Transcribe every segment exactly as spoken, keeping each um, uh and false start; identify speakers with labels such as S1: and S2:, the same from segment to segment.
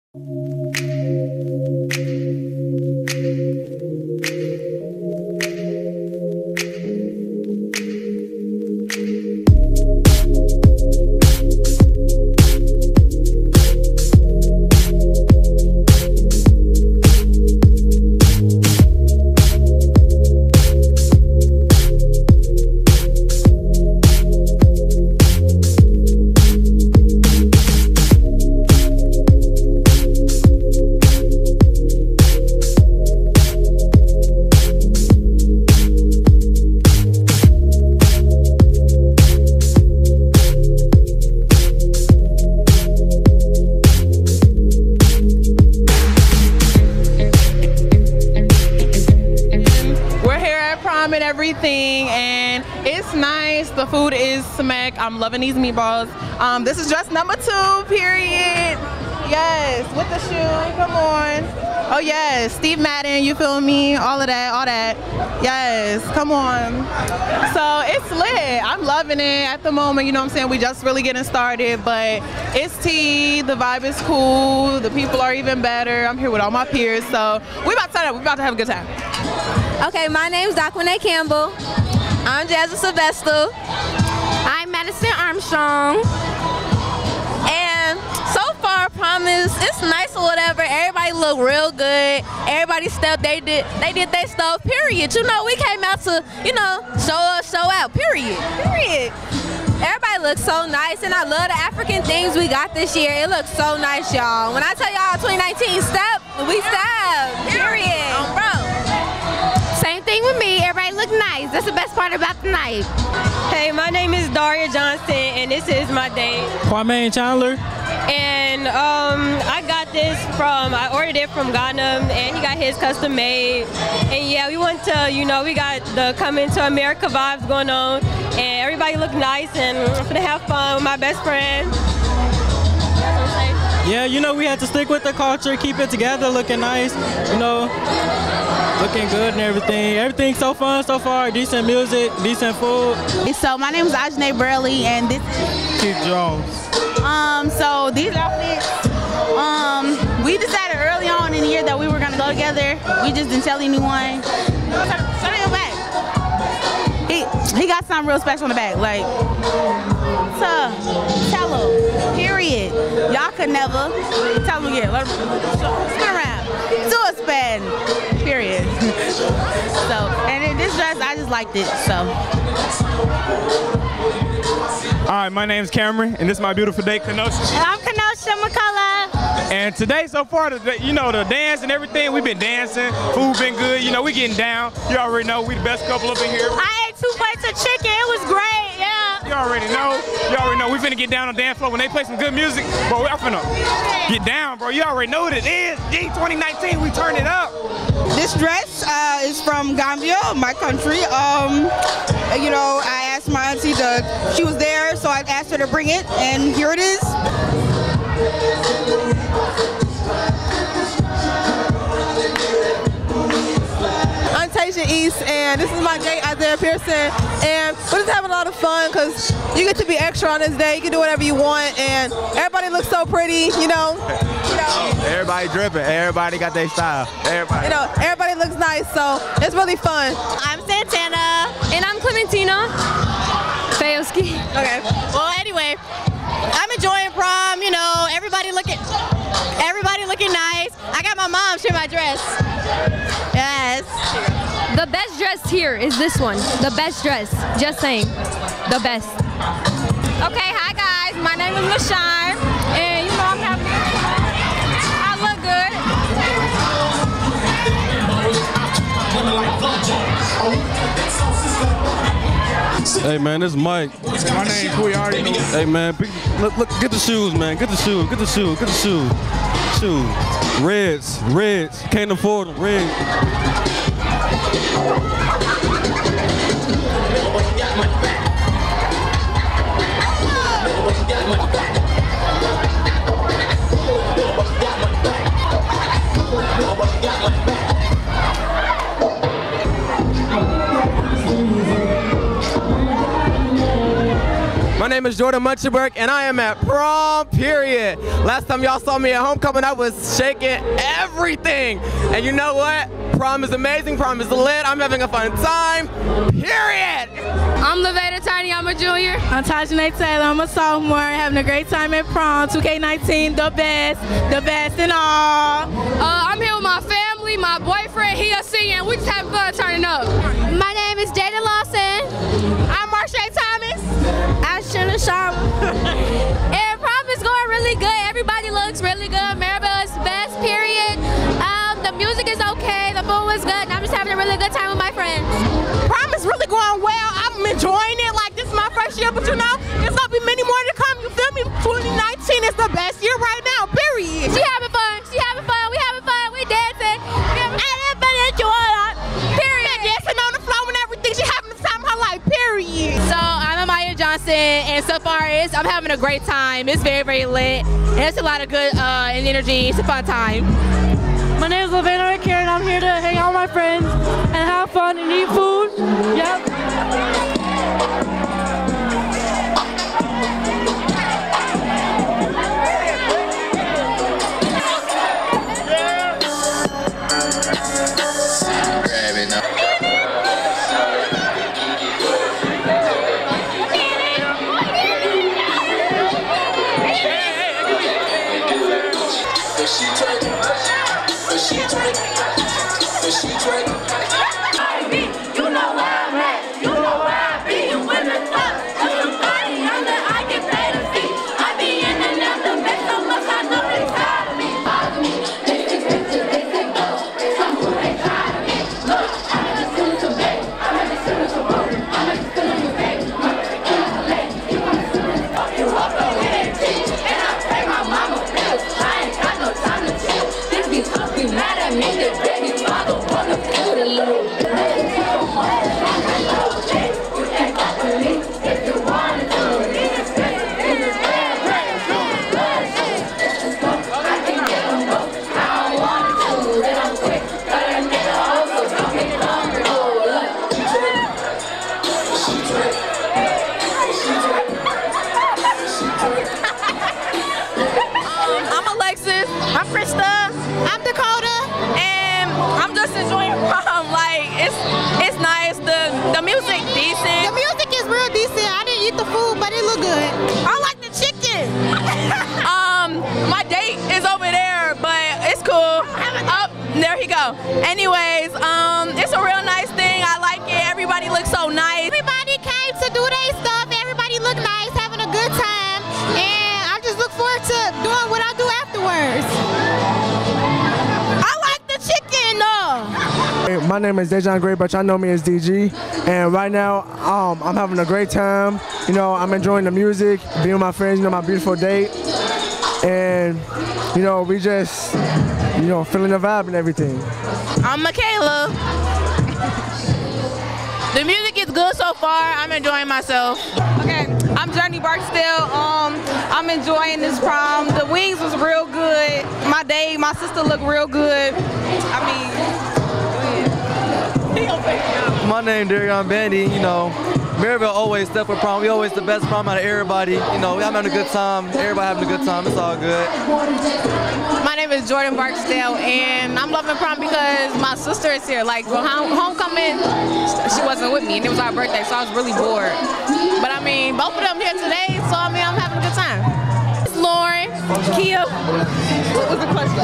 S1: And everything, and it's nice. The food is smack. I'm loving these meatballs. Um, this is dress number two, period. Yes, with the shoe, come on. Oh yes, Steve Madden, you feel me? All of that, all that. Yes, come on. So it's lit. I'm loving it at the moment, you know what I'm saying? We just really getting started, but it's tea, the vibe is cool, the people are even better. I'm here with all my peers, so we about to turn up, we about to have a good time.
S2: Okay, my name's Daquine Campbell. I'm Jasmine Sylvester. I'm Madison Armstrong. And so far, promise, it's nice or whatever. Everybody look real good. Everybody stuff they did, they did their stuff. Period. You know, we came out to, you know, show up, show out. Period. Period. Everybody looks so nice, and I love the African things we got this year. It looks so nice, y'all. When I tell y'all twenty nineteen step, we step. Period. Um, bro.
S3: Same thing with me. Everybody look nice. That's the best part about the night.
S4: Hey, my name is Daria Johnson, and this is my date.
S5: Kwame Chandler.
S4: And um, I got this from, I ordered it from Ghana, and he got his custom made. And yeah, we went to, you know, we got the Coming to America vibes going on, and everybody looked nice, and I'm gonna have fun with my best friend.
S5: Yeah, you know, we had to stick with the culture, keep it together, looking nice, you know, looking good and everything. Everything's so fun so far, decent music, decent food.
S6: So my name is Ajane Burley, and this is
S5: Keith Jones.
S6: Um, so these outfits, um, we decided early on in the year that we were gonna go together. We just didn't tell anyone. Show me your back. He he got something real special in the back, like, so tell him, period. Y'all could never tell him again. Let him spin around. Do a spin, period. So, and in this dress, I just liked it, so.
S7: All right, my name's Cameron, and this is my beautiful date, Kenosha.
S3: And I'm Kenosha McCullough.
S7: And today, so far, the, you know, the dance and everything, we've been dancing, food been good, you know, we getting down. You already know, we the best couple up in here.
S3: I ate two plates of chicken, it was great, yeah.
S7: You already know, you already know, we finna get down on the dance floor when they play some good music, bro, we finna get down, bro. You already know what it is. G twenty nineteen, we turn it up.
S8: This dress uh, is from Gambia, my country. Um, you know, I asked my auntie to, she was there, so I asked her to bring it, and here it is.
S9: I'm Tasia East, and this is my date, Isaiah Pearson, and we're just having a lot of fun because you get to be extra on this day. You can do whatever you want, and everybody looks so pretty, you know. You know,
S7: everybody dripping. Everybody got their style. Everybody.
S9: You know, everybody looks nice, so it's really fun.
S2: I'm Santana. And I'm Clementina. Fayoski.
S3: Okay. Well, anyway, I'm enjoying prom, you know, everybody looking, everybody looking nice. I got my mom share my dress. Yes.
S2: The best dress here is this one. The best dress. Just saying. The best.
S3: Okay, hi guys. My name is LaShawn, and you know I'm having I look
S10: good. Hey man, this is Mike.
S7: My name Cool, you already know.
S10: Hey man, look, look, get the shoes, man. Get the shoes, get the shoes, get the shoes. Shoes. Reds, reds. Can't afford them, reds.
S7: My
S11: name is Jordan Muncheberg, and I am at prom, period. Last time y'all saw me at homecoming, I was shaking everything. And you know what? Prom is amazing, prom is lit, I'm having a fun time, period.
S12: I'm Laveda Tiny, I'm a junior.
S6: I'm Tajane Taylor, I'm a sophomore, having a great time at prom, two K nineteen, the best, the best in all.
S12: Uh, I'm here with my family, my boyfriend, he a senior, and we just having fun turning up.
S2: My name is Jada Lawson.
S12: I'm Marsha Thomas.
S2: I'm Shana Sharp. And prom is going really good. Everybody looks really good. Merrillville is the best, period. Um, the music is okay, the food was good, and I'm just having a really good time with my friends.
S1: Prom is really going well. I'm enjoying it. Like, this is my first year, but you know, there's gonna be many more to come. You feel me? twenty nineteen is the best year right now, period.
S2: She having fun. She having fun. We having fun. We dancing. We having, and everybody enjoying it. Period.
S1: Dancing on the floor and everything. She having the time of her life, period.
S12: So I'm Amaya Johnson, and so far it's, I'm having a great time. It's very, very lit. And it's a lot of good uh, energy. It's a fun time.
S13: My name is Lavena Ricker, and I'm here to hang out with my friends and have fun and eat food. Yep.
S12: The music decent.
S1: The music is real decent. I didn't eat the food, but it looked good.
S12: I like the chicken. um, my date is over there, but it's cool. Up oh, there he go. Anyways, um, it's a real nice thing. I like it. Everybody looks so nice.
S1: Everybody came to do their stuff. Everybody looked nice, having a good time, and I just look forward to doing what I do afterwards.
S12: I like the chicken, though.
S14: My name is Dejan Gray, but y'all know me as D G. And right now, um, I'm having a great time. You know, I'm enjoying the music, being with my friends, you know, my beautiful date. And, you know, we just, you know, feeling the vibe and everything.
S12: I'm Michaela. The music is good so far. I'm enjoying myself.
S8: Okay, I'm Journey Barksdale. Um, I'm enjoying this prom. The wings was real good. My day, my sister looked real good. I mean,
S15: my name is Darion Bandy. You know, Merrillville always step for prom. We always the best prom out of everybody. You know, I'm having a good time. Everybody having a good time. It's all good.
S1: My name is Jordan Barksdale, and I'm loving prom because my sister is here. Like, for home homecoming, she wasn't with me, and it was our birthday, so I was really bored. But I mean, both of them here today, so I mean, I'm having a good time. It's Lauren, Kia. What was the question?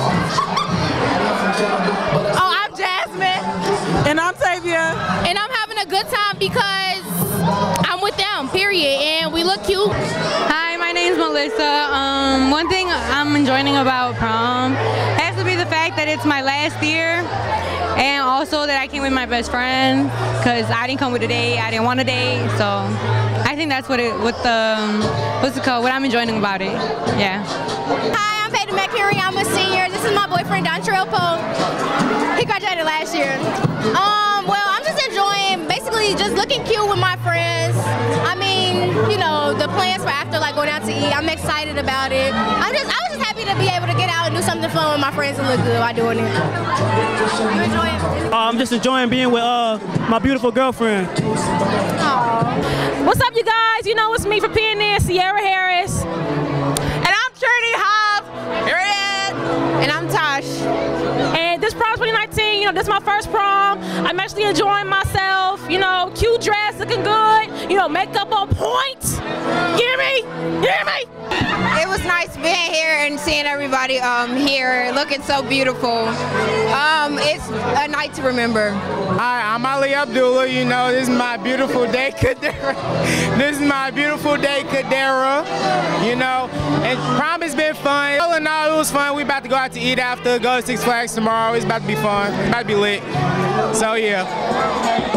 S1: Oh, I'm Jasmine.
S6: And I'm Tavia.
S12: And I'm having a good time because I'm with them, period, and we look cute.
S16: Hi, my name is Melissa. Um, one thing I'm enjoying about prom has to be the fact that it's my last year, and also that I came with my best friend because I didn't come with a date, I didn't want a date, so I think that's what it, what the, what's it called, what I'm enjoying about it, yeah.
S2: Hi, I'm Peyton McCurry, I'm a senior. This is my boyfriend, Dontrell Poe. He graduated last year. Um, well, I'm just enjoying, basically just looking cute with my friends. I mean, you know, the plans for after, like going out to eat, I'm excited about it. I'm just, I was just happy to be able to get out and do something fun with my friends and look good while doing it. You enjoy it?
S17: Uh, I'm just enjoying being with uh, my beautiful girlfriend.
S2: Aww.
S18: What's up, you guys? You know it's me from P N N, Sierra Harris. And I'm Trinity Hobb. Period. And I'm Tosh. And this prom twenty nineteen, you know, this is my first prom. I'm actually enjoying myself. You know, cute dress, looking good. You know, makeup on point. Hear me? Hear me?
S19: It was nice being here and seeing everybody um, here looking so beautiful. Um, it's a night to remember.
S20: Hi, I'm Ali Abdullah. You know, this is my beautiful day, Kadera. This is my beautiful day, Kadera. You know, and prom has been fun. All in all, it was fun. We about to go out to eat after, go to Six Flags tomorrow. It's about to be fun. It's about to be lit. So, yeah.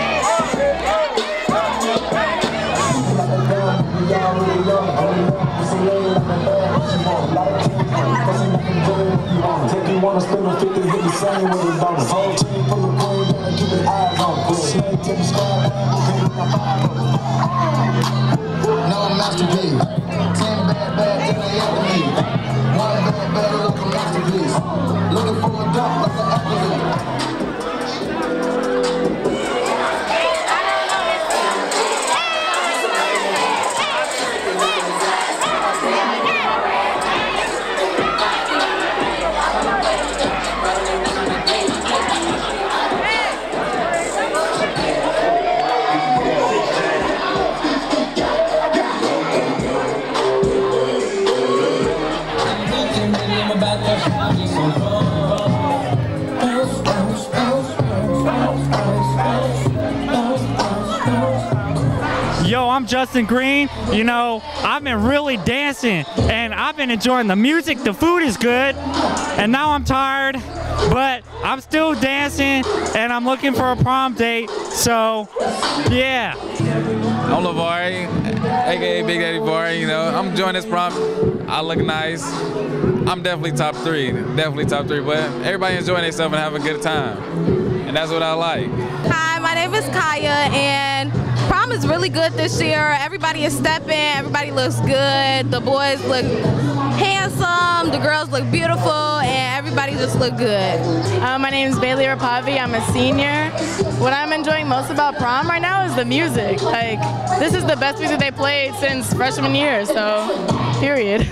S21: Take you wanna spend a fifty, hit the same with the dollars. Whole team from the queen, gotta keep your eyes on. Put a snake to the sky, no masterpiece. Ten bad bags in the enemy. One bad bag look a masterpiece. Looking for a dunk like an athlete.
S17: Yo, I'm Justin Green. You know, I've been really dancing and I've been enjoying the music. The food is good. And now I'm tired, but I'm still dancing and I'm looking for a prom date. So, yeah.
S22: I'm LeVar, aka Big Daddy Bar. You know, I'm enjoying this prom. I look nice. I'm definitely top three. Definitely top three. But everybody enjoying themselves and having a good time. And that's what I like.
S2: Hi, my name is Kaya, and prom is really good this year. Everybody is stepping, everybody looks good. The boys look handsome, the girls look beautiful, and everybody just look good.
S23: Uh, my name is Bailey Rapavi, I'm a senior. What I'm enjoying most about prom right now is the music. Like, this is the best music they played since freshman year, so, period.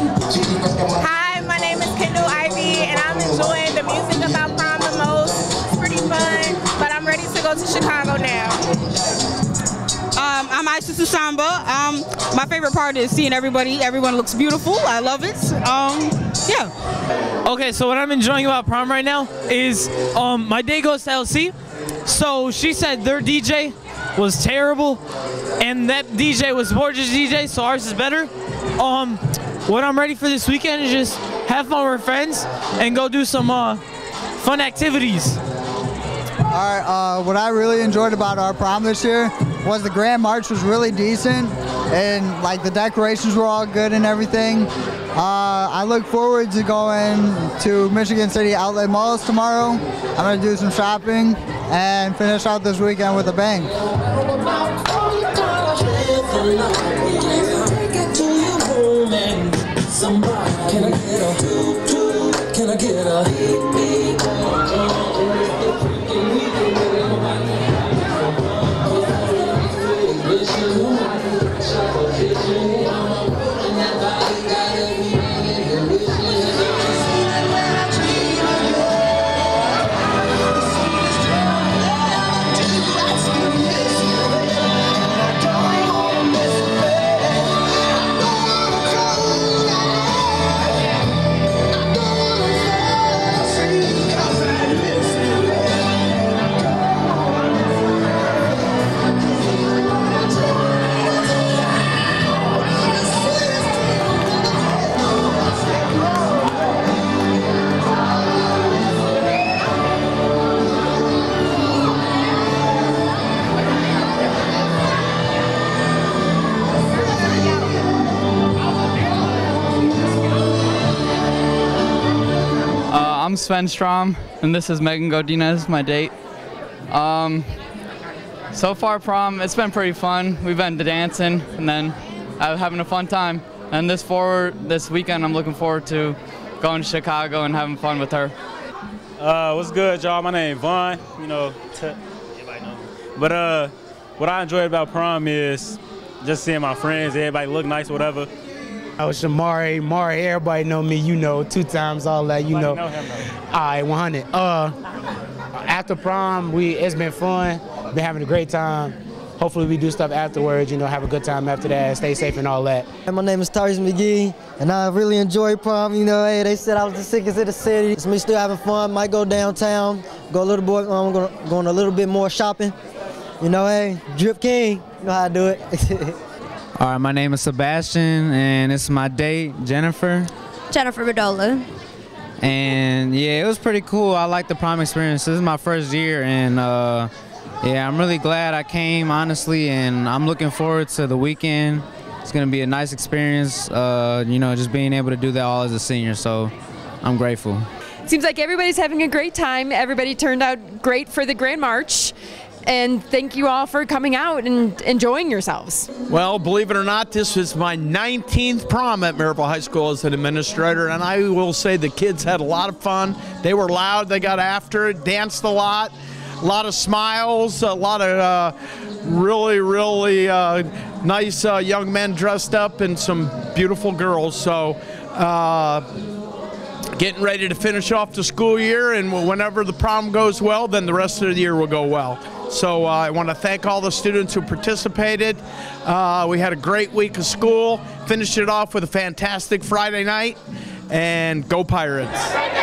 S24: Hi, my name is Kendall Ivy, and I'm enjoying the music about prom the most. It's pretty fun, but I'm ready to go to Chicago now.
S8: Um, I'm Aisha Susamba. Um, my favorite part is seeing everybody. Everyone looks beautiful. I love it. Um, yeah.
S25: Okay, so what I'm enjoying about prom right now is um, my day goes to L C. So she said their D J was terrible, and that D J was Borges' D J, so ours is better. Um, what I'm ready for this weekend is just have fun with friends and go do some uh, fun activities.
S26: All right, uh, what I really enjoyed about our prom this year was the Grand March was really decent, and like the decorations were all good and everything. Uh, I look forward to going to Michigan City Outlet Malls tomorrow. I'm gonna do some shopping and finish out this weekend with a bang.
S21: Can I get a, can I get a,
S27: I'm Sven Strom, and this is Megan Godinez, my date. Um, so far, prom, it's been pretty fun. We've been dancing and then uh, having a fun time. And this forward, this weekend, I'm looking forward to going to Chicago and having fun with her.
S3: Uh, what's good, y'all? My name is Vaughn. You know, t everybody knows me. But uh, what I enjoy about prom is just seeing my friends. Everybody look nice, whatever.
S20: I was Shamari, Mari, everybody know me, you know, two times all that, you know.
S3: know him, though.
S20: All right, one hundred. Uh, after prom, we it's been fun, been having a great time. Hopefully we do stuff afterwards, you know, have a good time after that, stay safe and all that.
S4: My name is Tyrese McGee, and I really enjoy prom. You know, hey, they said I was the sickest in the city. It's me still having fun, might go downtown, go a little bit, I'm going, going a little bit more shopping. You know, hey, Drip King, you know how I do it.
S5: All right, my name is Sebastian, and it's my date, Jennifer.
S7: Jennifer Bedola.
S5: And yeah, it was pretty cool. I like the prom experience. This is my first year, and uh, yeah, I'm really glad I came, honestly, and I'm looking forward to the weekend. It's gonna be a nice experience, uh, you know, just being able to do that all as a senior, so I'm grateful.
S9: Seems like everybody's having a great time. Everybody turned out great for the Grand March. And thank you all for coming out and enjoying yourselves.
S10: Well, believe it or not, this is my nineteenth prom at Merrillville High School as an administrator, and I will say the kids had a lot of fun. They were loud, they got after it, danced a lot, a lot of smiles, a lot of uh, really, really uh, nice uh, young men dressed up and some beautiful girls. So. Uh, Getting ready to finish off the school year, and whenever the prom goes well, then the rest of the year will go well. So uh, I want to thank all the students who participated. Uh, we had a great week of school, finished it off with a fantastic Friday night, and go Pirates.